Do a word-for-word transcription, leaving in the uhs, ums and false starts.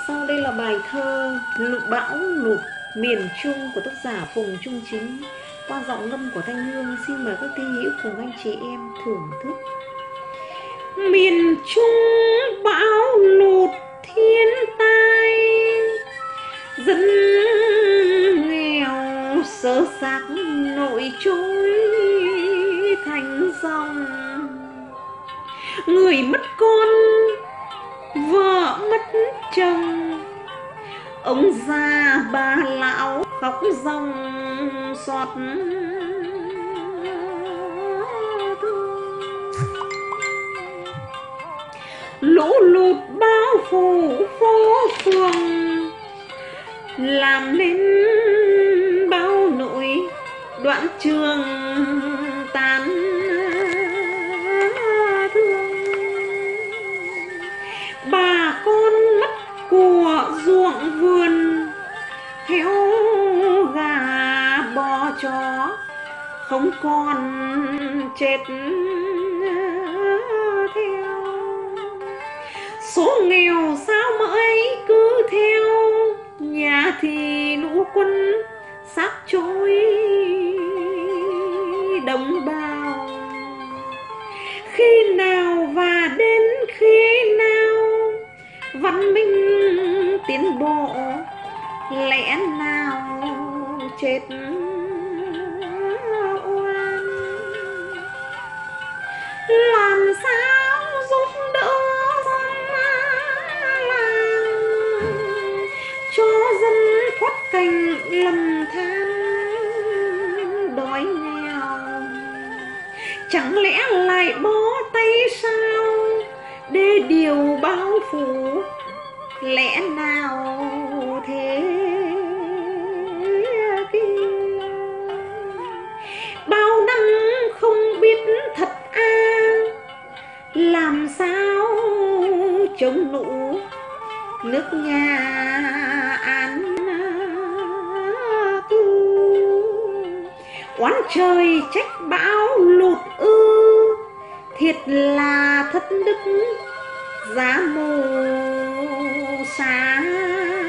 Sau đây là bài thơ Lụt Bão Lụt Miền Trung của tác giả Phùng Trung Chính qua giọng ngâm của Thanh Hương. Xin mời các thi hữu cùng anh chị em thưởng thức. Miền Trung bão lụt thiên tai, dân nghèo sơ xác nổi trôi thành dòng. Người mất con, vợ mất chồng, ông già bà lão khóc ròng xót thương. Lũ lụt bao phủ phố phường, làm nên bao nỗi đoạn trường tan thương. Bà con mất của ruộng vườn, heo gà bò chó không còn chết theo. Số nghèo sao mới cứ theo, nhà thì lũ quân xác trôi đồng bào. Khi nào và đến khi nào văn minh tiến bộ, lẽ nào chết oan. Làm sao giúp đỡ làng, cho dân thoát cảnh lầm than đói nghèo. Chẳng lẽ lại bó tay sao để điều bao phủ, lẽ nào thế kia. Bao năm không biết thật a, làm sao chống lũ nước nhà an cư. Oán trời trách bão lụt ư, thiệt là thất đức giá mồ xa